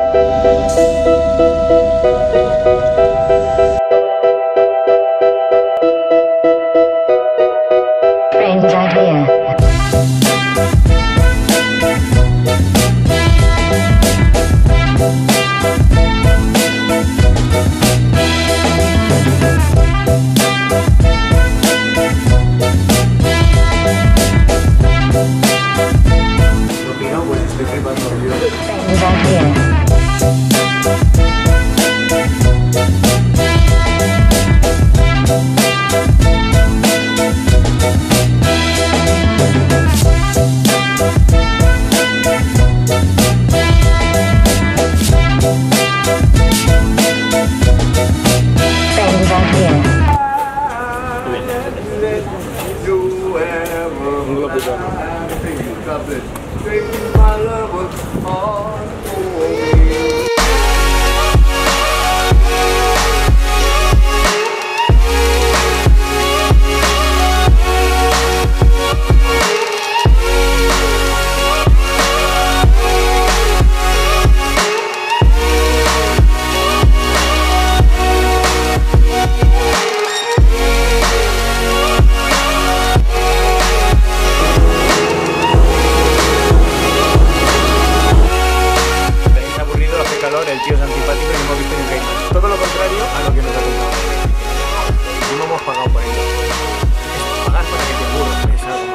El tío es antipático y no hemos visto ni un Cayman. Todo lo contrario a lo que nos ha contado. No hemos pagado por ello. Es pagar para que te aburras. Es algo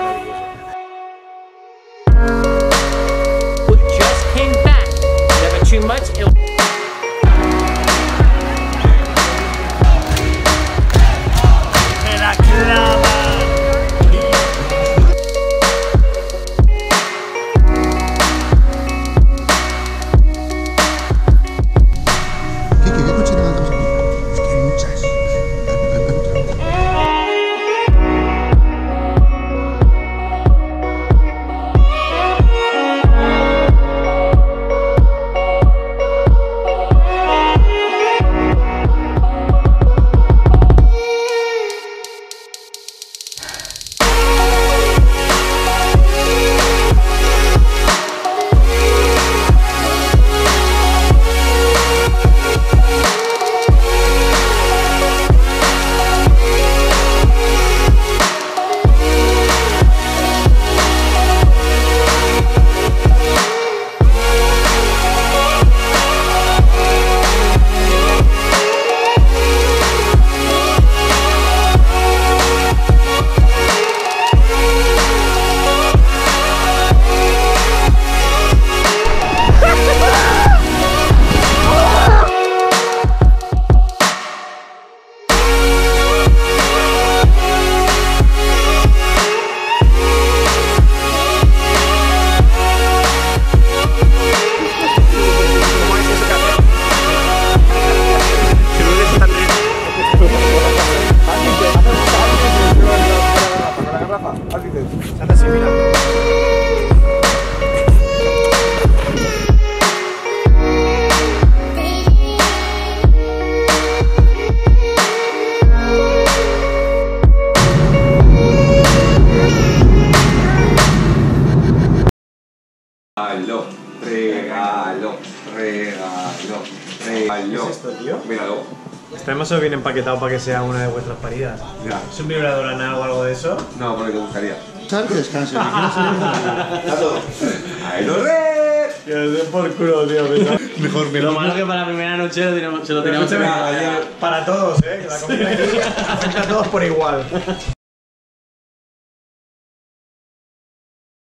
maravilloso. We just came back. Never too much. ¿Qué es esto, tío? Míralo. Está demasiado bien empaquetado para que sea una de vuestras paridas. Ya. ¿Es un vibrador anal o algo de eso? No, porque te gustaría. ¿Sabes que descanse? ¡Ahí lo re! Que os den por culo, tío. Mejor Lo malo que para la primera noche se lo teníamos que Para todos, que la comida aquí afecta a todos por igual.